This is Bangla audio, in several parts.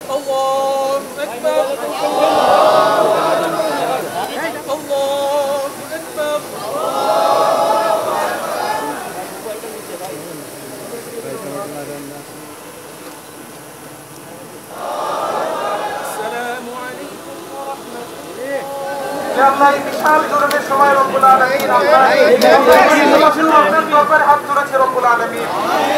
الله أكبر الله أكبر السلام عليكم ورحمة الله আল্লাহ এই বিশাল জুলুমের সময় রব্বুল আলামিন আপনার দরবারে হাত তুলেছে রব্বুল আলামিন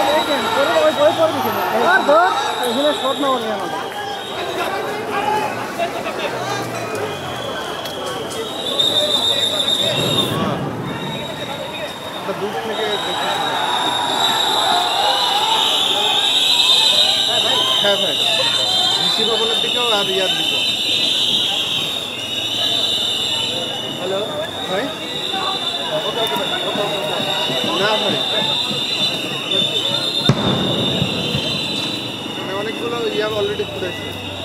দূর থেকে হ্যাঁ ভাই ডিসি ভবনের দিকেও আর ইয়ার দিকেও হ্যালো ভাই না ভাই অনেকগুলো ইয়ার অলরেডি ফুটেছে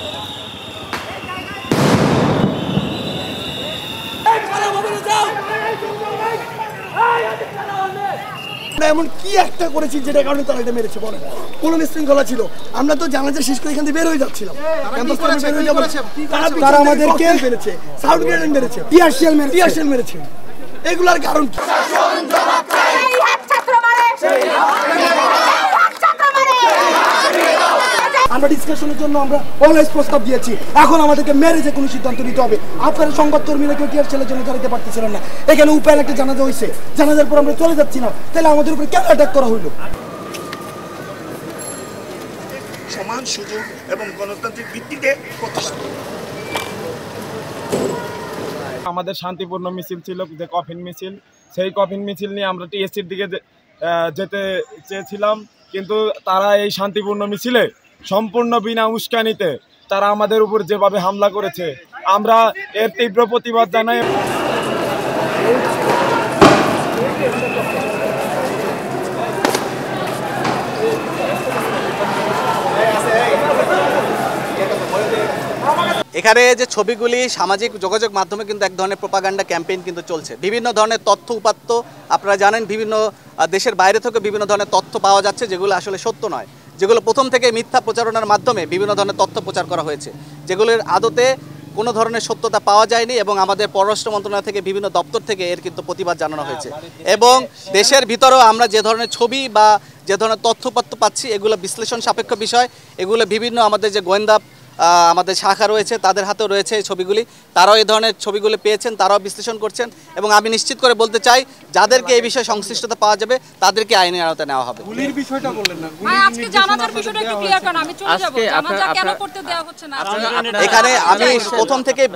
এমন কি একটা করেছি যেটা কারণে তারা এটা মেরেছে বলে কোন শৃঙ্খলা ছিল আমরা তো জানাজা শেষ করে এখান থেকে বের হয়ে যাচ্ছিলাম তারা আমাদেরকে মেরেছে সাউন্ড গ্রেনেড মেরেছে টিয়ারশেল মেরেছে এগুলার কারণ কি আমরা ডিসকাশনের জন্য আমরা অলওয়েজ প্রস্তাব দিয়েছি এখন আমাদেরকে মেরে যে কোনো সিদ্ধান্ত নিতে হবে আপনারা সংবাদকর্মীরা কেউ টিয়ারশেলের জন্য দাঁড়াতে পারতেছিলেন না এখানে উপায় একটা জানাজা হয়েছে জানাজার পর আমরা চলে যাচ্ছি না তাহলে আমাদের উপরে কেন অ্যাটাক করা হইলো সমান সুযোগ এবং গণতান্ত্রিক ভিত্তিতে আমাদের শান্তিপূর্ণ মিছিল ছিল যে কফিন মিছিল সেই কফিন মিছিল নিয়ে আমরা টিএসসির দিকে যেতে চেয়েছিলাম কিন্তু তারা এই শান্তিপূর্ণ মিছিলে সম্পূর্ণ বিনা উস্কানিতে তারা আমাদের উপর যেভাবে হামলা করেছে আমরা এর তীব্র প্রতিবাদ জানাই এখানে যে ছবিগুলি সামাজিক যোগাযোগ মাধ্যমে কিন্তু এক ধরনের প্রোপাগান্ডা ক্যাম্পেইন কিন্তু চলছে বিভিন্ন ধরনের তথ্য উপাত্ত আপনারা জানেন বিভিন্ন দেশের বাইরে থেকে বিভিন্ন ধরনের তথ্য পাওয়া যাচ্ছে যেগুলো আসলে সত্য নয় যেগুলো প্রথম থেকে মিথ্যা প্রচারণার মাধ্যমে বিভিন্ন ধরনের তথ্য প্রচার করা হয়েছে যেগুলোর আদতে কোনো ধরনের সত্যতা পাওয়া যায়নি এবং আমাদের পররাষ্ট্র মন্ত্রণালয় থেকে বিভিন্ন দপ্তর থেকে এর কিন্তু প্রতিবাদ জানানো হয়েছে এবং দেশের ভিতরেও আমরা যে ধরনের ছবি বা যে ধরনের তথ্যপত্র পাচ্ছি এগুলো বিশ্লেষণ সাপেক্ষ বিষয় এগুলো বিভিন্ন আমাদের যে গোয়েন্দা আমাদের শাখা রয়েছে তাদের হাতেও রয়েছে এই ছবিগুলি তারাও এই ধরনের ছবিগুলি পেয়েছেন তারাও বিশ্লেষণ করছেন এবং আমি নিশ্চিত করে বলতে চাই যাদেরকে এই বিষয়ে সংশ্লিষ্টতা পাওয়া যাবে তাদেরকে আইনের আওতায় নেওয়া হবে গুলির বিষয়টা বললেন না আজকে জানাজার বিষয়টা একটু ক্লিয়ার করুন আমি চলে যাব জানাজা কেন করতে দেওয়া হচ্ছে না এখানে আমি প্রথম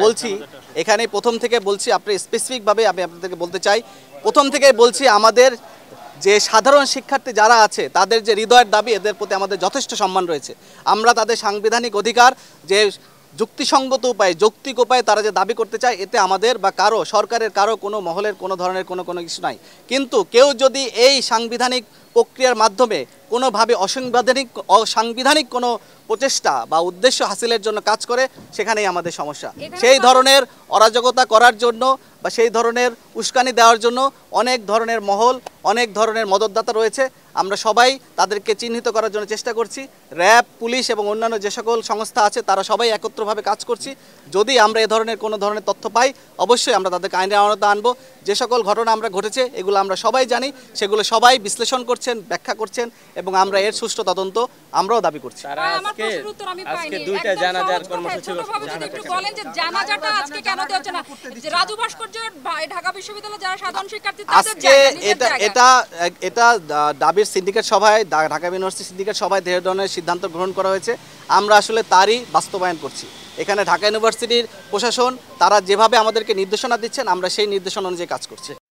থেকে বলছি আপনি স্পেসিফিক ভাবে আমি আপনাদেরকে বলতে চাই প্রথম থেকেই বলছি আমাদের যে সাধারণ শিক্ষার্থী যারা আছে তাদের যে হৃদয়ের দাবি এদের প্রতি আমাদের যথেষ্ট সম্মান রয়েছে আমরা তাদের সাংবিধানিক অধিকার যে যুক্তিসঙ্গত উপায়ে যৌক্তিক উপায়ে তারা যে দাবি করতে চায় এতে আমাদের বা কারো সরকারের কারো কোনো মহলের কোনো ধরনের কোনো কিছু নাই কিন্তু কেউ যদি এই সাংবিধানিক প্রক্রিয়ার মাধ্যমে কোনোভাবে অসাংবিধানিক কোনো প্রচেষ্টা বা উদ্দেশ্য হাসিলের জন্য কাজ করে সেখানেই আমাদের সমস্যা সেই ধরনের অরাজকতা করার জন্য বা সেই ধরনের উস্কানি দেওয়ার জন্য অনেক ধরনের মহল অনেক ধরনের মদতদাতা রয়েছে আমরা সবাই তাদেরকে চিহ্নিত করার জন্য চেষ্টা করছি র্যাব পুলিশ এবং অন্যান্য যে সকল সংস্থা আছে তারা সবাই একত্রভাবে কাজ করছি যদি আমরা এই ধরনের কোনো ধরনের তথ্য পাই অবশ্যই আমরা তাদেরকে আইনের আওতায় আনবো যে সকল ঘটনা আমরা ঘটেছে এগুলো আমরা সবাই জানি সেগুলো সবাই বিশ্লেষণ করছেন ব্যাখ্যা করছেন এবং আমরা এর সুষ্ঠু তদন্ত আমরাও দাবি করছি আজকে দুইটা জানাজার কর্মসূচি একটু বলেন যে জানাজাটা আজকে কেন দেওয়া হচ্ছে না যে রাজু ভাস্কর্যের ঢাকা বিশ্ববিদ্যালয়ের যারা সাধারণ শিক্ষার্থী আজকে এটা দাবির সিন্ডিকেট সভায় ঢাকা ইউনিভার্সিটি সিন্ডিকেট সভায় যে ধরনের সিদ্ধান্ত গ্রহণ করা হয়েছে আমরা আসলে তারই বাস্তবায়ন করছি এখানে ঢাকা ইউনিভার্সিটির প্রশাসন তারা যেভাবে আমাদেরকে নির্দেশনা দিচ্ছেন আমরা সেই নির্দেশনা অনুযায়ী কাজ করছি